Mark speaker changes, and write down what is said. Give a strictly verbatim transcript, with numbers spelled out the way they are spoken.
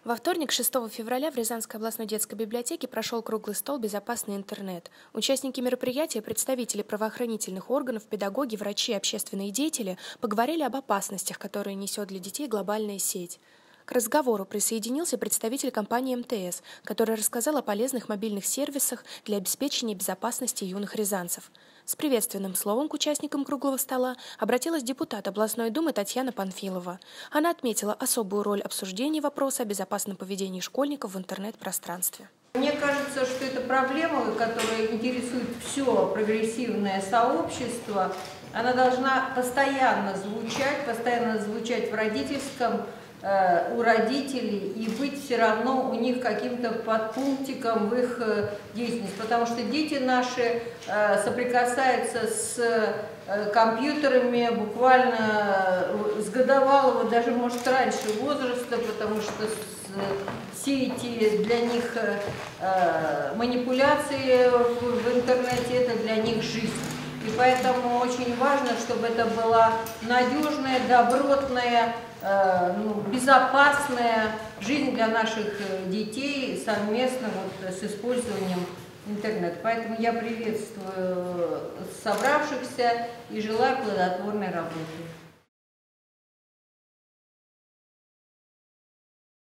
Speaker 1: Во вторник, шестого февраля, в Рязанской областной детской библиотеке прошел круглый стол «Безопасный интернет». Участники мероприятия, представители правоохранительных органов, педагоги, врачи и общественные деятели поговорили об опасностях, которые несет для детей глобальная сеть. К разговору присоединился представитель компании эм тэ эс, который рассказал о полезных мобильных сервисах для обеспечения безопасности юных рязанцев. С приветственным словом к участникам круглого стола обратилась депутат областной думы Татьяна Панфилова. Она отметила особую роль обсуждения вопроса о безопасном поведении школьников в интернет-пространстве.
Speaker 2: Мне кажется, что это проблема, которая интересует все прогрессивное сообщество. Она должна постоянно звучать, постоянно звучать в родительском, у родителей и быть все равно у них каким-то подпунктиком в их деятельности, потому что дети наши соприкасаются с компьютерами буквально с годовалого, даже может раньше возраста, потому что все эти для них манипуляции в интернете, это для них жизнь. И поэтому очень важно, чтобы это была надежная, добротная, ну, безопасная жизнь для наших детей совместно вот с использованием интернета. Поэтому я приветствую собравшихся и желаю плодотворной работы.